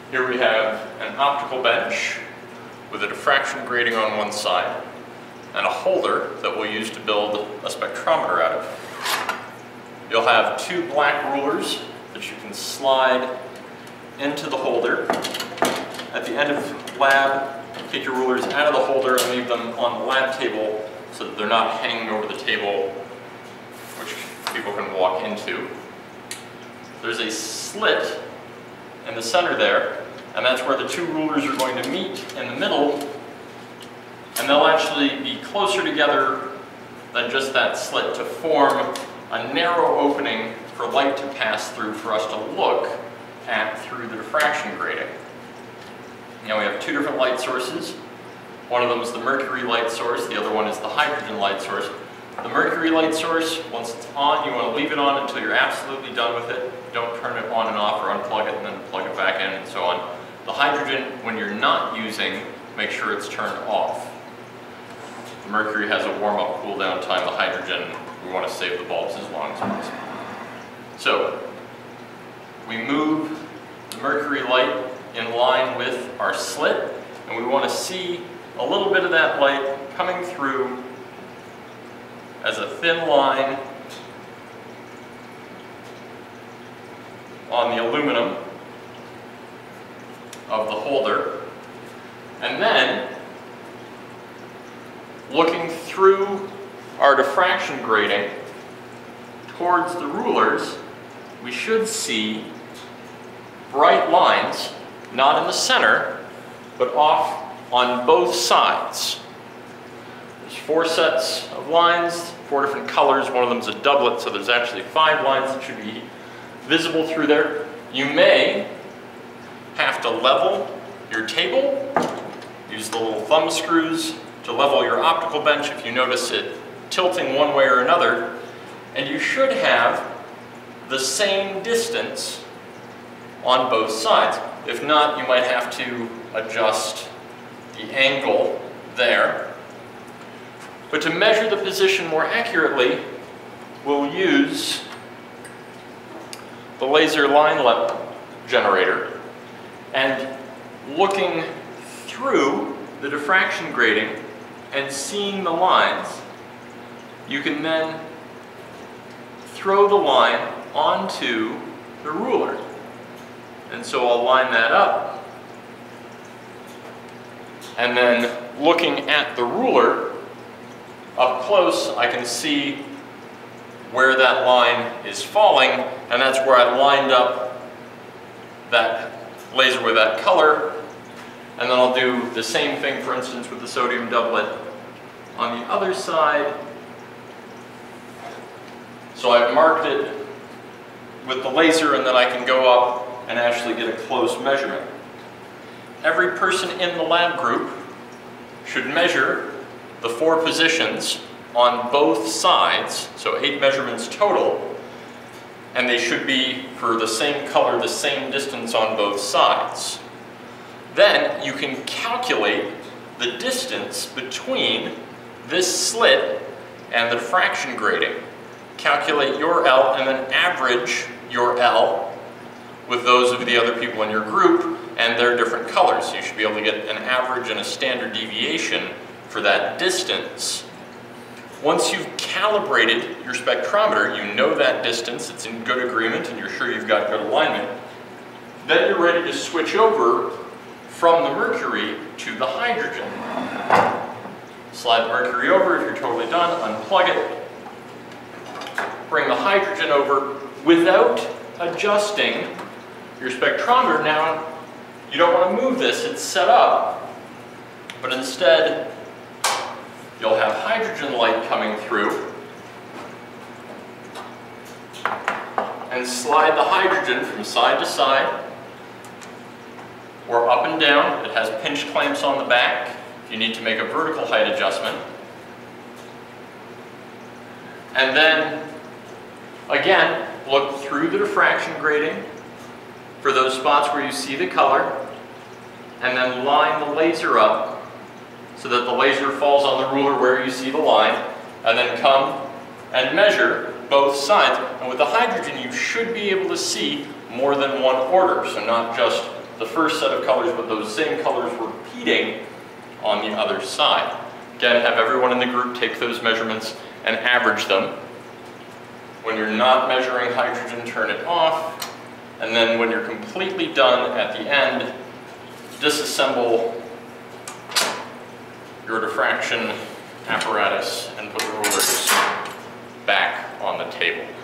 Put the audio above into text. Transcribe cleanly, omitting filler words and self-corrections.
Here we have an optical bench with a diffraction grating on one side and a holder that we'll use to build a spectrometer out of. You'll have two black rulers that you can slide into the holder. At the end of lab, take your rulers out of the holder and leave them on the lab table so that they're not hanging over the table, which people can walk into. There's a slit in the center there, and that's where the two rulers are going to meet in the middle, and they'll actually be closer together than just that slit to form a narrow opening for light to pass through for us to look at through the diffraction grating. Now we have two different light sources. One of them is the mercury light source, the other one is the hydrogen light source. The mercury light source, once it's on, you want to leave it on until you're absolutely done with it. Don't turn it on and off or unplug it and then plug it back in and so on. The hydrogen, when you're not using, make sure it's turned off. The mercury has a warm-up, cool-down time. The hydrogen, we want to save the bulbs as long as possible. So, we move the mercury light in line with our slit, and we want to see a little bit of that light coming through as a thin line on the aluminum of the holder, and then looking through our diffraction grating towards the rulers, we should see bright lines, not in the center, but off on both sides. There's 4 sets of lines, 4 different colors. One of them is a doublet, so there's actually 5 lines that should be visible through there. You may have to level your table. Use the little thumb screws to level your optical bench if you notice it tilting one way or another. And you should have the same distance on both sides. If not, you might have to adjust the angle there. But to measure the position more accurately, we'll use the laser line generator, and looking through the diffraction grating and seeing the lines, you can then throw the line onto the ruler. And so I'll line that up, and then looking at the ruler up close, I can see where that line is falling, and that's where I lined up that laser with that color. And then I'll do the same thing, for instance, with the sodium doublet on the other side. So I've marked it with the laser, and then I can go up and actually get a close measurement. Every person in the lab group should measure the 4 positions on both sides, so 8 measurements total, and they should be for the same color, the same distance on both sides. Then you can calculate the distance between this slit and the diffraction grating. Calculate your L and then average your L with those of the other people in your group and their different colors. You should be able to get an average and a standard deviation for that distance. Once you've calibrated your spectrometer, you know that distance, it's in good agreement, and you're sure you've got good alignment, then you're ready to switch over from the mercury to the hydrogen. Slide the mercury over. If you're totally done, unplug it. Bring the hydrogen over without adjusting your spectrometer. Now, you don't want to move this, it's set up, but instead you'll have hydrogen light coming through, and slide the hydrogen from side to side or up and down. It has pinch clamps on the back if you need to make a vertical height adjustment. And then again, look through the diffraction grating for those spots where you see the color, and then line the laser up so that the laser falls on the ruler where you see the line, and then come and measure both sides. And with the hydrogen, you should be able to see more than one order, so not just the first set of colors, but those same colors repeating on the other side. Again, have everyone in the group take those measurements and average them. When you're not measuring hydrogen, turn it off. And then when you're completely done at the end, disassemble your diffraction apparatus and put the rulers back on the table.